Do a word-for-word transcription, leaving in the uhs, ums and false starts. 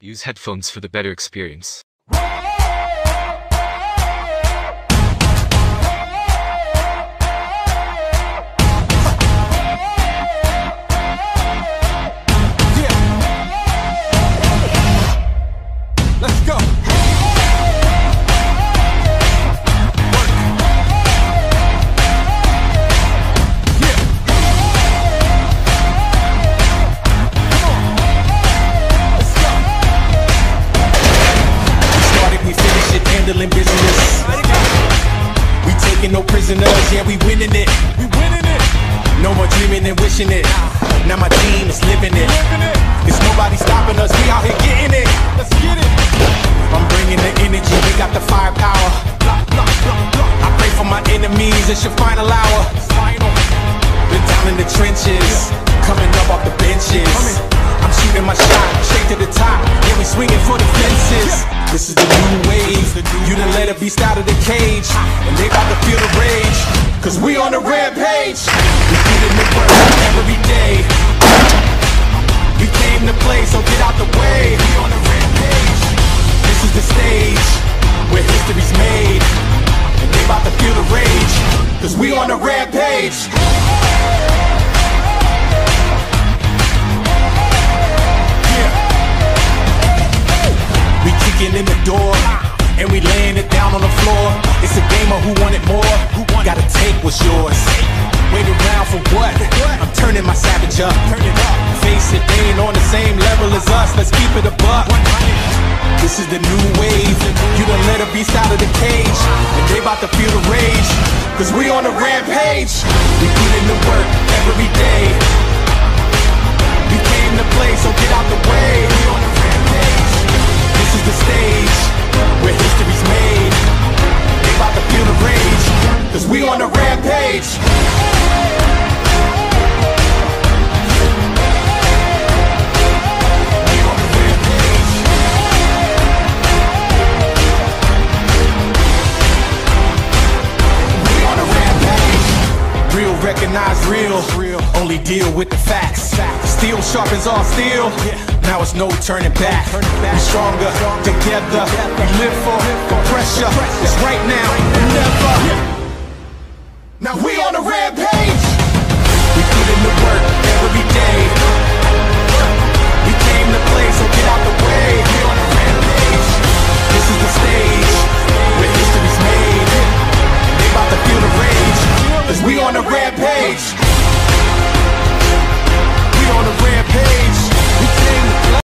Use headphones for the better experience. Business. We taking no prisoners, yeah, we winning it. We winning it. No more dreaming and wishing it. Now my team is living it. There's nobody stopping us, we out here getting it. Let's get it. I'm bringing the energy, we got the firepower. I pray for my enemies, it's your final hour. Been down in the trenches, coming up off the benches. I'm shooting my shot, straight to the top. Yeah, we swinging for the fences. This is the new wave. You done let a beast out of the cage, and they about to feel the rage, cause we on the rampage. We put in the work every day. We came to play, so get out the way. We on the rampage. This is the stage where history's made, and they about to feel the rage, cause we on the rampage. We kicking in the door, and we laying it down on the floor. It's a game of who wanted more. Who gotta take what's yours. Wait around for what? I'm turning my savage up. Face it, they ain't on the same level as us. Let's keep it a buck. This is the new wave. You done let a beast out of the cage, and they about to feel the rage, cause we on a rampage. We put in the work every day. We came to play, so get out the way. We on a rampage. This is the stage where history's made. They about to feel the rage, cause we on a rampage. We on a rampage. We on a rampage. Real recognize real, only deal with the facts. Steel sharpens all steel. Now it's no turning back. We stronger together. We live for the pressure. It's right now and never. Now we on a rampage. We put in the work every day.